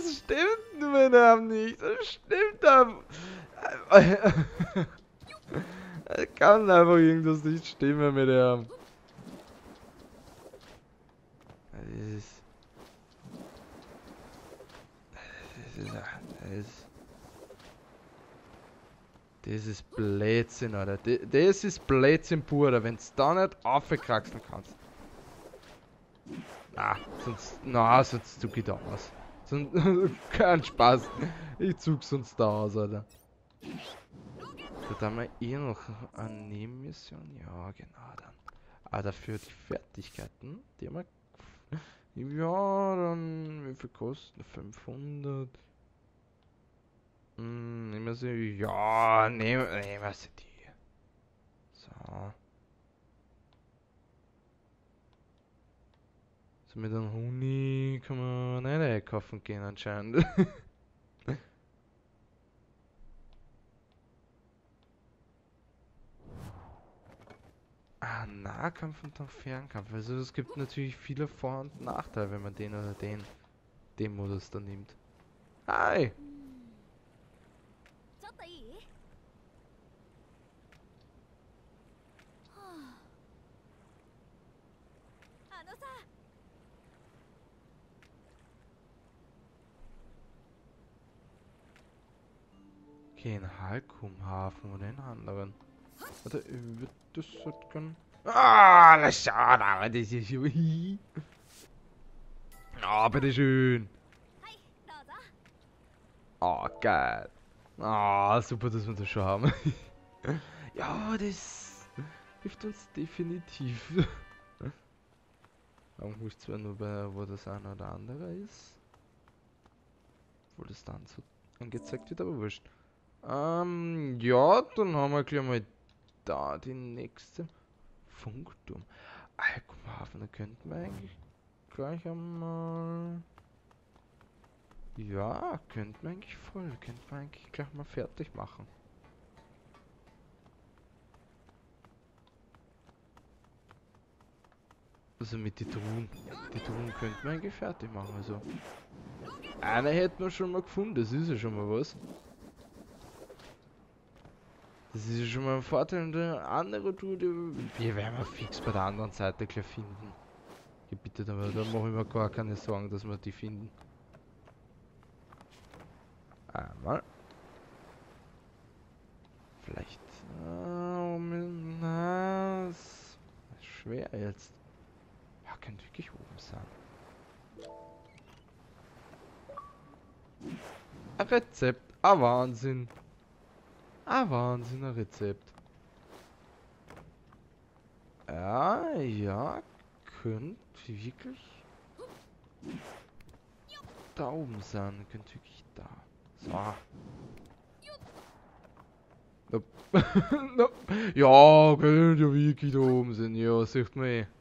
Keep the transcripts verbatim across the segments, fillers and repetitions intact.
das stimmt nur noch nicht. Das stimmt doch. Es kann einfach irgendwas nicht stimmen mit dem. Das ist... Das ist... Das ist... Das ist Blödsinn, Alter. Das ist Blödsinn pur, Alter. Wenn du da nicht aufkraxeln kannst. Na, sonst... Na, sonst zug ich da aus. Sonst... Kein Spaß. Ich zug sonst da aus, Alter. Da haben wir eh noch eine Nebenmission. Ja, genau dann. Aber dafür die Fertigkeiten, die haben wir... Ja, dann... Wie viel kosten? fünfhundert. Hm, nehmen wir sie... Ja, nehmen, nehmen wir sie die. So. So mit einem Honig kann man nicht einkaufen gehen anscheinend. Ah, Nahkampf und dann Fernkampf. Also es gibt natürlich viele Vor- und Nachteile, wenn man den oder den, den Modus dann nimmt. Hi! ちょっといい？はあ、あのさ。 Okay, in Halkumhafen oder in anderen. Warte, wird das halt können? Ah, na schade, aber das ist so. Ah, bitteschön. はい、どうぞ。 Oh, geil. Ah, super, dass wir das schon haben. Ja, das hilft uns definitiv. Auch nicht zwar nur bei, wo das eine oder andere ist. Wo das dann so angezeigt wird, aber wurscht. Ähm, ja, dann haben wir gleich mal da die nächste Funkturm. Alkumhafen, da könnten wir eigentlich gleich einmal... Ja, könnten wir eigentlich voll, könnten wir eigentlich gleich mal fertig machen. Also mit den Truhen. Die Truhen könnten wir eigentlich fertig machen, also. Eine hätten wir schon mal gefunden, das ist ja schon mal was. Das ist ja schon mal ein Vorteil, und der andere Tour, die wir werden wir fix bei der anderen Seite gleich finden. Ja, bitte, da, da mache ich mir gar keine Sorgen, dass wir die finden. Einmal. Vielleicht. Oh, na, ist schwer jetzt. Ja, könnte wirklich oben sein. Ein Rezept. Ah, Wahnsinn. Ah, Wahnsinn, ein Rezept. Ja, ja, könnte wirklich da oben sein. Könnte wirklich da. So. Nope. Nope. Ja, könnte ja wirklich da oben sein. Ja, sieht man eh.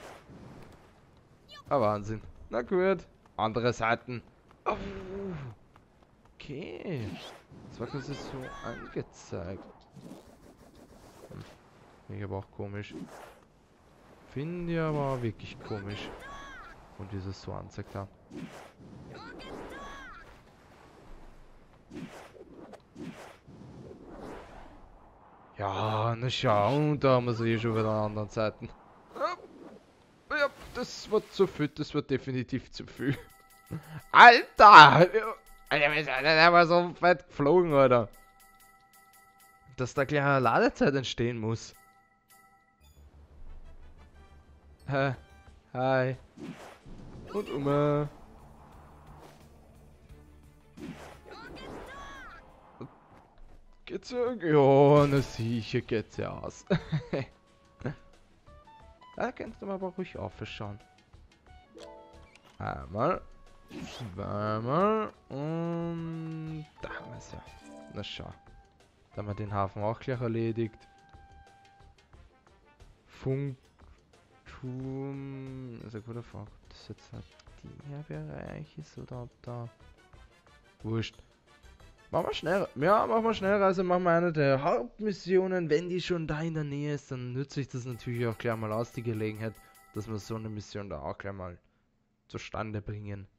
Ah, Wahnsinn. Na gut. Andere Seiten. Oh. Okay. Das war quasi so angezeigt. Hm. Finde ich aber auch komisch. Finde ich aber auch wirklich komisch. Und dieses so anzeigt haben. Ja, na schau, und da haben wir sie eh schon wieder an anderen Seiten. Ja, ja, das war zu viel, das war definitiv zu viel. Alter! Alter, der war so weit geflogen, Alter. Dass da gleich eine Ladezeit entstehen muss. Hä? Hi. Und Uma. Geht's ja? Ja, na sicher geht's ja aus. Da kannst du aber ruhig aufschauen. Einmal. Zweimal. Und da haben wir es ja. Na schau. Da haben wir den Hafen auch gleich erledigt. Funkturm. Das ist eine gute Frage. Ob das jetzt halt der Bereich ist oder ob da. Wurscht. Machen wir schnell. Ja, machen wir Schnellreise. Machen wir eine der Hauptmissionen. Wenn die schon da in der Nähe ist, dann nütze ich das natürlich auch gleich mal aus, die Gelegenheit, dass wir so eine Mission da auch gleich mal zustande bringen.